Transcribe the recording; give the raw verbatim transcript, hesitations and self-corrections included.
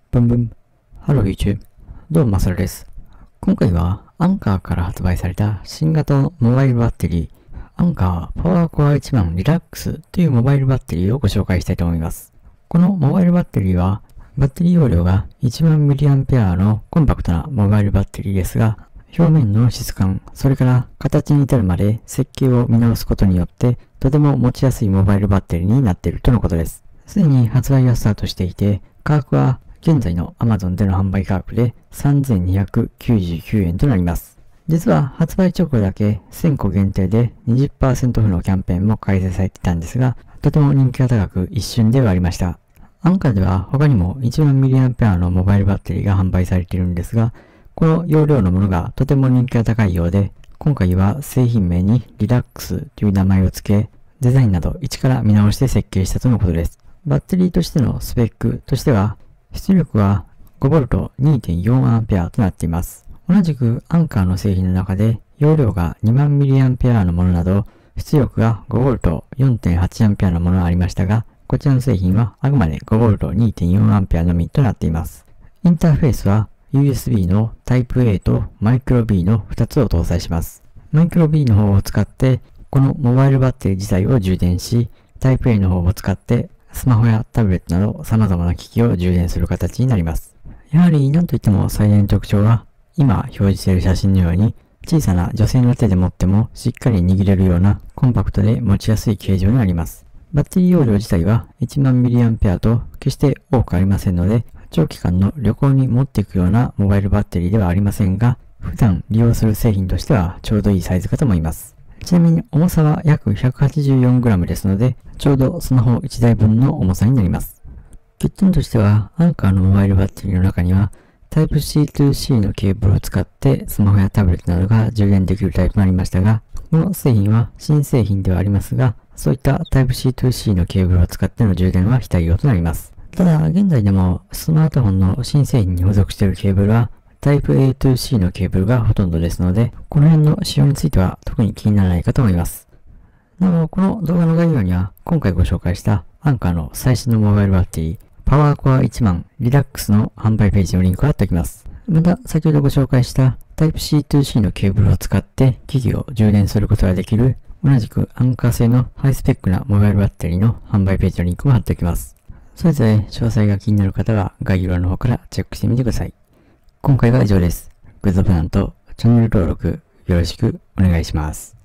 ブンブン。ハロー YouTube。どうもマサルです。今回はアンカーから発売された新型のモバイルバッテリー、アンカーパワーコアいちまんリラックスというモバイルバッテリーをご紹介したいと思います。このモバイルバッテリーは、バッテリー容量がいちまんミリアンペアのコンパクトなモバイルバッテリーですが、表面の質感、それから形に至るまで設計を見直すことによって、とても持ちやすいモバイルバッテリーになっているとのことです。すでに発売がスタートしていて、価格は現在の Amazon での販売価格でさんぜんにひゃくきゅうじゅうきゅうえんとなります。実は発売直後だけせんこ限定で にじゅっパーセント オフのキャンペーンも開催されていたんですが、とても人気が高く一瞬ではありました。アンカーでは他にもいちまんミリアンペアのモバイルバッテリーが販売されているんですが、この容量のものがとても人気が高いようで、今回は製品名にリラックスという名前を付け、デザインなど一から見直して設計したとのことです。バッテリーとしてのスペックとしては、出力は ごボルトにてんよんアンペアとなっています。同じくアンカーの製品の中で容量がにまんミリアンペアのものなど、出力が ごボルトよんてんはちアンペアのものがありましたが、こちらの製品はあくまで ごボルトにてんよんアンペアのみとなっています。インターフェースは ユーエスビー の タイプエー と マイクロビー のふたつを搭載します。マイクロビー の方を使って、このモバイルバッテリー自体を充電し、タイプエー の方を使って、スマホやタブレットなど様々な機器を充電する形になります。やはり何といっても最大の特徴は、今表示している写真のように、小さな女性の手で持ってもしっかり握れるようなコンパクトで持ちやすい形状になります。バッテリー容量自体はいちまんミリアンペアと決して多くありませんので、長期間の旅行に持っていくようなモバイルバッテリーではありませんが、普段利用する製品としてはちょうどいいサイズかと思います。ちなみに重さは約 ひゃくはちじゅうよんグラム ですので、ちょうどスマホいちだいぶんの重さになります。欠点としては、アンカーのモバイルバッテリーの中には、タイプシー to シー のケーブルを使ってスマホやタブレットなどが充電できるタイプがありましたが、この製品は新製品ではありますが、そういったタイプシー to シー のケーブルを使っての充電は非対応となります。ただ、現在でもスマートフォンの新製品に付属しているケーブルは、タイプ エー to シー のケーブルがほとんどですので、この辺の仕様については特に気にならないかと思います。なお、この動画の概要には、今回ご紹介したアンカーの最新のモバイルバッテリー、パワーコアいちまんリラックスの販売ページのリンクを貼っておきます。また、先ほどご紹介したタイプシー to シー のケーブルを使って機器を充電することができる、同じくアンカー製のハイスペックなモバイルバッテリーの販売ページのリンクも貼っておきます。それぞれ詳細が気になる方は概要欄の方からチェックしてみてください。今回は以上です。グッドボタンとチャンネル登録よろしくお願いします。